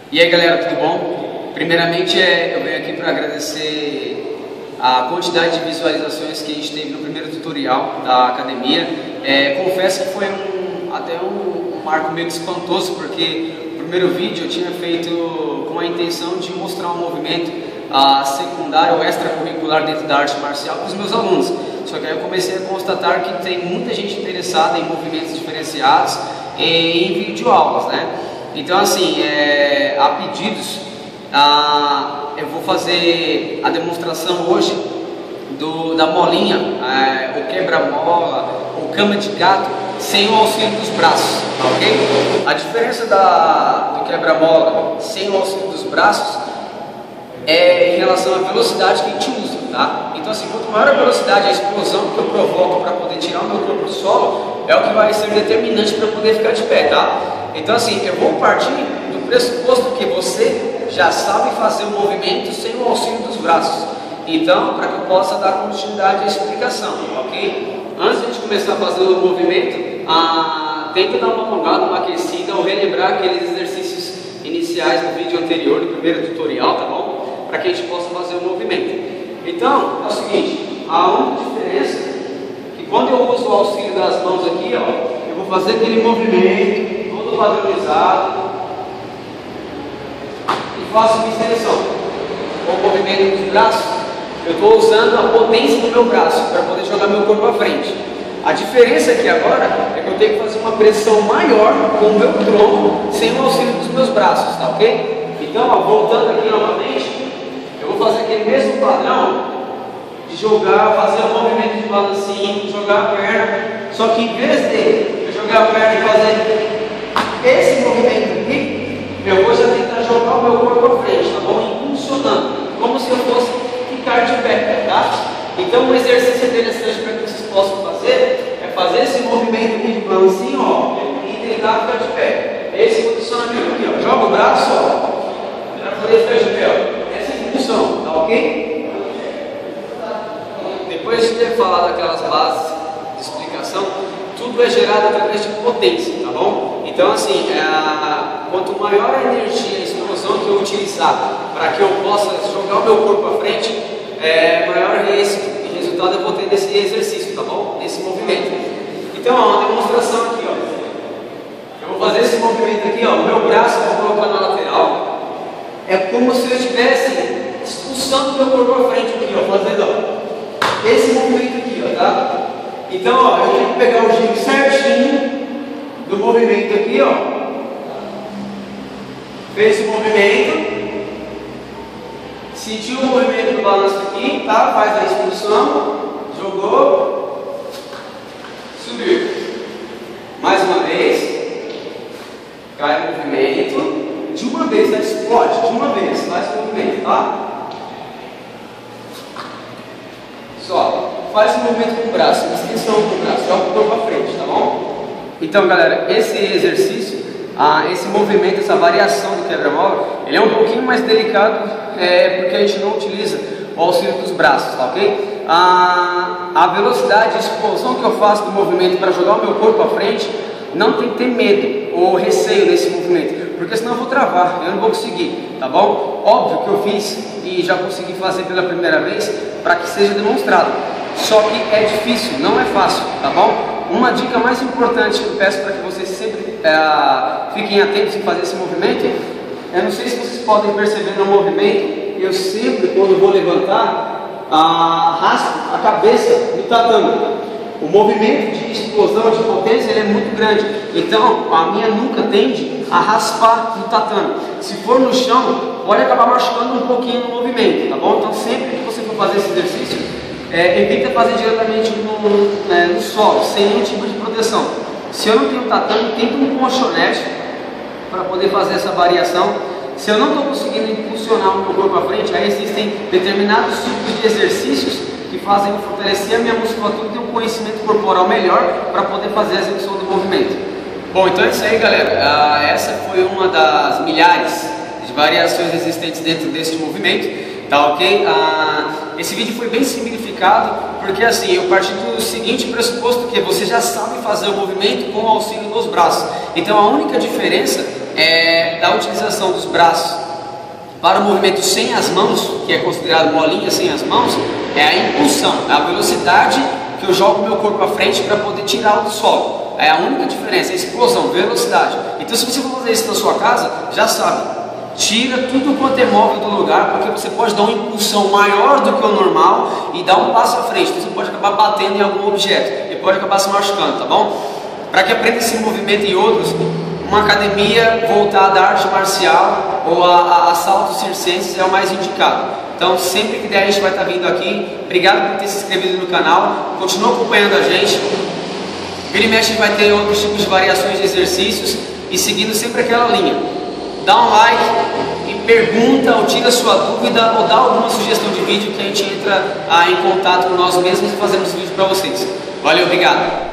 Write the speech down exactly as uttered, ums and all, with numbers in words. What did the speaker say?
E aí galera, tudo bom? Primeiramente é, eu venho aqui para agradecer a quantidade de visualizações que a gente teve no primeiro tutorial da academia. É, confesso que foi um, até um, um marco meio espantoso, porque o primeiro vídeo eu tinha feito com a intenção de mostrar um movimento a secundário ou extracurricular dentro da arte marcial para os meus alunos. Só que aí eu comecei a constatar que tem muita gente interessada em movimentos diferenciados e em videoaulas, né? Então assim, é, a pedidos, ah, eu vou fazer a demonstração hoje do, da molinha, é, o quebra-mola, o cama de gato, sem o auxílio dos braços, tá ok? A diferença da, do quebra-mola sem o auxílio dos braços é em relação à velocidade que a gente usa, tá? Então assim, quanto maior a velocidade, a explosão que eu provoco para poder tirar o meu corpo do solo, é o que vai ser determinante para poder ficar de pé, tá? Então assim, eu vou partir do pressuposto que você já sabe fazer o movimento sem o auxílio dos braços. Então, para que eu possa dar continuidade à explicação, ok? Antes de a gente começar a fazer o movimento, ah, tenta dar uma alongada, uma aquecida, ou relembrar aqueles exercícios iniciais do vídeo anterior, do primeiro tutorial, tá bom? Para que a gente possa fazer o movimento. Então, é o seguinte, a única diferença é que quando eu uso o auxílio das mãos aqui, ó, eu vou fazer aquele movimento todo padronizado e faço uma extensão. Com o movimento dos braços, eu estou usando a potência do meu braço para poder jogar meu corpo à frente. A diferença aqui agora é que eu tenho que fazer uma pressão maior com o meu tronco sem o auxílio dos meus braços, tá ok? Então, ó, voltando aqui novamente, eu vou fazer aquele mesmo padrão de jogar, fazer o movimento de balancinho, jogar a perna, só que em vez de eu jogar a perna e fazer esse movimento aqui, eu vou já tentar jogar o meu corpo à frente, tá bom? Impulsionando, como se eu fosse ficar de pé, tá? Então um exercício interessante para que vocês possam fazer é fazer esse movimento aqui de balancinho, ó, e tentar ficar de pé. Esse posicionamento aqui, ó, joga o braço, ó, para poder ficar de pé, ó. Essa impulsão, tá ok? Depois de ter falado aquelas bases de explicação, tudo é gerado através de potência, tá bom? Então assim, é, quanto maior a energia, a explosão que eu utilizar para que eu possa jogar o meu corpo à frente, é, maior esse resultado eu vou ter nesse exercício, tá bom? Nesse movimento. Então, ó, uma demonstração aqui, ó. Eu vou fazer esse movimento aqui, ó. O meu braço eu vou colocar na lateral. É como se eu estivesse expulsando o meu corpo à frente aqui, ó, fazendo, ó, esse movimento aqui, ó, tá? Então, ó, eu tenho que pegar o giro certinho do movimento aqui, ó. Fez o movimento. Sentiu o movimento do balanço aqui, tá? Faz a expulsão, jogou, subiu. Mais uma vez, cai o movimento, de uma vez, tá? Explode, de uma vez, faz o movimento, tá? Só, faz o movimento com o braço, extensão com o braço, joga o corpo à frente, tá bom? Então galera, esse exercício, ah, esse movimento, essa variação do quebra-mola, ele é um pouquinho mais delicado, é, porque a gente não utiliza o auxílio dos braços, tá ok? A, a velocidade, a explosão que eu faço do movimento para jogar o meu corpo à frente, não tem que ter medo ou receio nesse movimento, porque senão eu vou travar, eu não vou conseguir, tá bom? Óbvio que eu fiz e já consegui fazer pela primeira vez para que seja demonstrado, só que é difícil, não é fácil, tá bom? Uma dica mais importante que eu peço para que vocês sempre é, fiquem atentos em fazer esse movimento, eu não sei se vocês podem perceber no movimento, eu sempre, quando vou levantar, ah, raspo a cabeça no tatame. O movimento de explosão, de potência, ele é muito grande, então a minha nuca tende a raspar no tatame. Se for no chão, pode acabar machucando um pouquinho no movimento, tá bom? Então sempre que você for fazer esse exercício, é, evita fazer diretamente no, é, no solo, sem nenhum tipo de proteção. Se eu não tenho tatame, tenta um colchonete para poder fazer essa variação. Se eu não estou conseguindo impulsionar o meu corpo à frente, aí existem determinados tipos de exercícios que fazem eu fortalecer a minha musculatura e ter um conhecimento corporal melhor para poder fazer a execução do movimento. Bom, então é isso aí, galera. Ah, essa foi uma das milhares de variações existentes dentro deste movimento, tá ok? Ah, esse vídeo foi bem simplificado, porque assim, eu parti do seguinte pressuposto, que você já sabe fazer o movimento com o auxílio dos braços. Então a única diferença é da utilização dos braços para o movimento sem as mãos, que é considerado bolinha sem as mãos, é a impulsão, é a velocidade que eu jogo meu corpo à frente para poder tirá-lo do solo. É a única diferença, é a explosão, velocidade. Então se você for fazer isso na sua casa, já sabe, tira tudo quanto é móvel do lugar, porque você pode dar uma impulsão maior do que o normal e dar um passo à frente. Então você pode acabar batendo em algum objeto e pode acabar se machucando, tá bom? Para que aprenda esse movimento e outros, uma academia voltada à arte marcial ou a, a saltos circenses é o mais indicado. Então sempre que der a gente vai estar vindo aqui. Obrigado por ter se inscrito no canal, continua acompanhando a gente. Vira e mexe vai ter outros tipos de variações de exercícios e seguindo sempre aquela linha. Dá um like e pergunta ou tira sua dúvida ou dá alguma sugestão de vídeo que a gente entra ah, em contato com nós mesmos e fazemos vídeo para vocês. Valeu, obrigado!